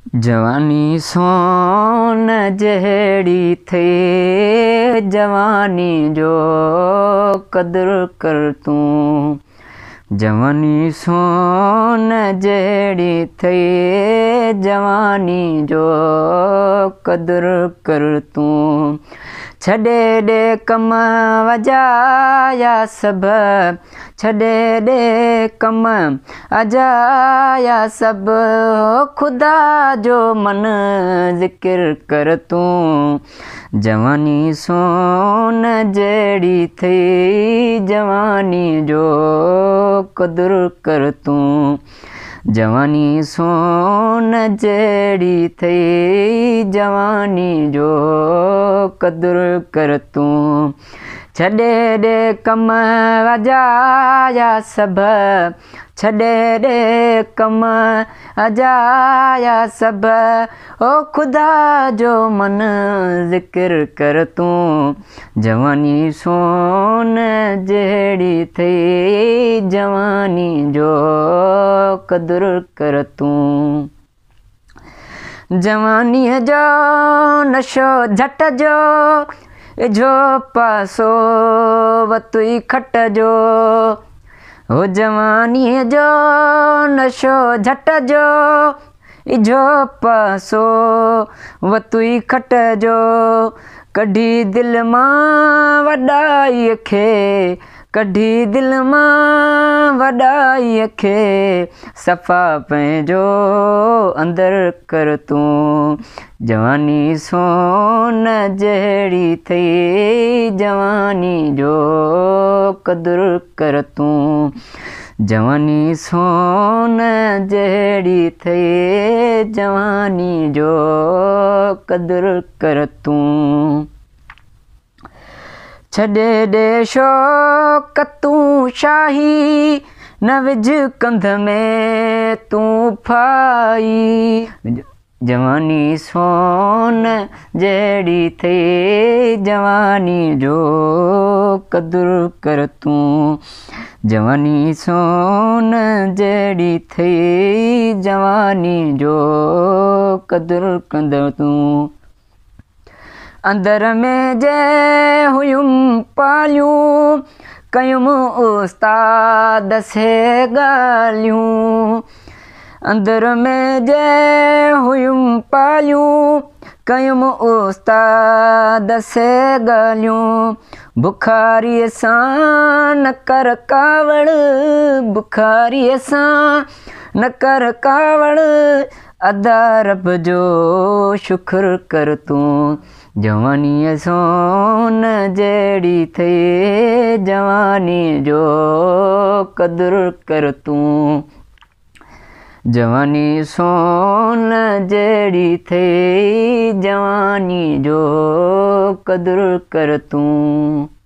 जवानी सोन जहिड़ी थे, जवानी जो कदुरु कर तूं। जवानी सोन जहिड़ी थे, जवानी जो कदुरु कर तूं। छॾे ॾे कम वजाया सभ, छॾे ॾे कम अजाया सभ, खुदा जो मन ज़िक्र कर तूं। जवानी सोन जहिड़ी थे, जवानी जो कदुरु कर तूं। जवानी सोन जहिड़ी थे, जवानी जो कदुरु कर तूं। छॾे ॾे कम अजाया सभ, छॾे ॾे कम अजाया सभ, ओ खुदा जो मन ज़िक्र कर तूं। जवानी सोन जहिड़ी थे, जवानी जो कदुरु कर तूं। जवानीअ जो नशो झट जो, इझो पासो वतुई खट जो। हो जवानीअ जो नशो झट जो, इझो पासो वतुई खट जो। कढी दिलि मां वॾाईअ खे, कढी दिलि मां वॾाईअ खे, सफ़ा पंहिंजो अंदरि कर तूं। जवानी सोन जहिड़ी थे, जवानी जो कदुरु कर तूं। जवानी सोन जहिड़ी थे, जवानी जो कदुरु कर तूं। छॾे ॾे शौक़ तूं शाही, न विझ कंध में तूं फाई। जवानी सोन जहिड़ी थे, जवानी जो कदुरु कर तूं। जवानी सोन जहिड़ी थे, जवानी जो कदुरु कंदड़ तूं। अंदर में जंहिं हुयुमि पालियूं, कयुमि उस्ताद से ॻाल्हियूं। अंदर में जंहिं हुयुमि पालियूं, कयुमि उस्ताद से ॻाल्हियूं। बुखारीअ सां न कर कावड़, बुखारीअ सां न कर कावड़, अदा रब जो शुक्र कर तूं। जवानीअ सोन जहिड़ी थे, जवानी जो कदुरु कर तूं। जवानी सोन जहिड़ी थे, जवानी जो कदुरु कर तूं।